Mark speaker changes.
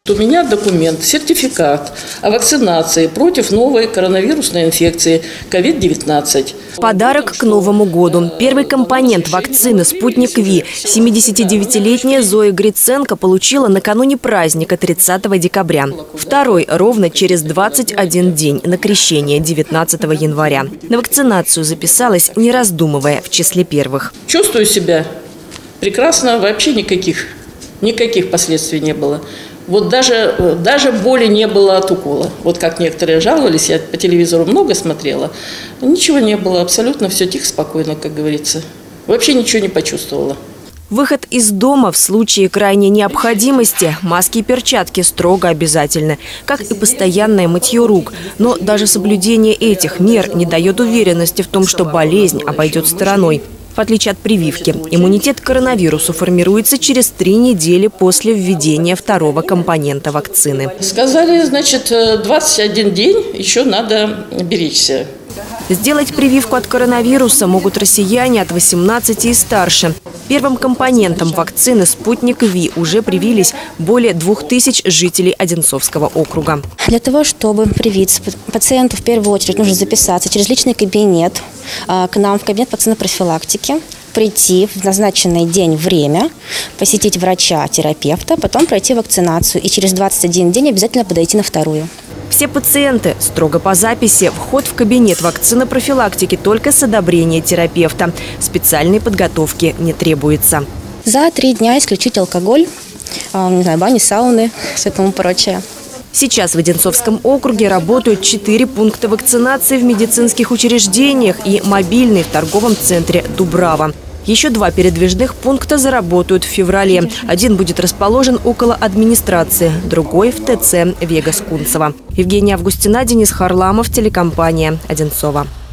Speaker 1: У меня документ, сертификат о вакцинации против новой коронавирусной инфекции COVID-19.
Speaker 2: Подарок к Новому году. Первый компонент вакцины «Спутник Ви» 79-летняя Зоя Гриценко получила накануне праздника 30 декабря. Второй ровно через 21 день на крещение 19 января. На вакцинацию записалась, не раздумывая, в числе первых.
Speaker 1: Чувствую себя прекрасно, вообще никаких последствий не было. Вот даже боли не было от укола. Вот как некоторые жаловались, я по телевизору много смотрела. Ничего не было, абсолютно все тихо, спокойно, как говорится. Вообще ничего не почувствовала.
Speaker 2: Выход из дома в случае крайней необходимости. Маски и перчатки строго обязательны, как и постоянное мытье рук. Но даже соблюдение этих мер не дает уверенности в том, что болезнь обойдет стороной. В отличие от прививки, иммунитет к коронавирусу формируется через 3 недели после введения второго компонента вакцины.
Speaker 1: Сказали, значит, 21 день еще надо беречься.
Speaker 2: Сделать прививку от коронавируса могут россияне от 18 и старше. Первым компонентом вакцины «Спутник Ви» уже привились более 2000 жителей Одинцовского округа.
Speaker 3: Для того, чтобы привиться, пациенту в первую очередь нужно записаться через личный кабинет к нам в кабинет вакцинной профилактики, прийти в назначенный день, время, посетить врача-терапевта, потом пройти вакцинацию и через 21 день обязательно подойти на вторую.
Speaker 2: Все пациенты строго по записи. Вход в кабинет вакцины профилактики только с одобрения терапевта. Специальной подготовки не требуется.
Speaker 3: За 3 дня исключить алкоголь, бани, сауны, все тому прочее.
Speaker 2: Сейчас в Одинцовском округе работают 4 пункта вакцинации в медицинских учреждениях и мобильный в торговом центре «Дубрава». Еще 2 передвижных пункта заработают в феврале. Один будет расположен около администрации, другой в ТЦ Вегас-Кунцево. Евгения Августина, Денис Харламов, телекомпания «Одинцова».